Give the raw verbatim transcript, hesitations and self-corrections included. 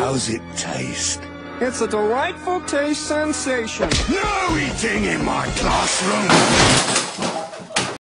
How's it taste? It's a delightful taste sensation. No eating in my classroom!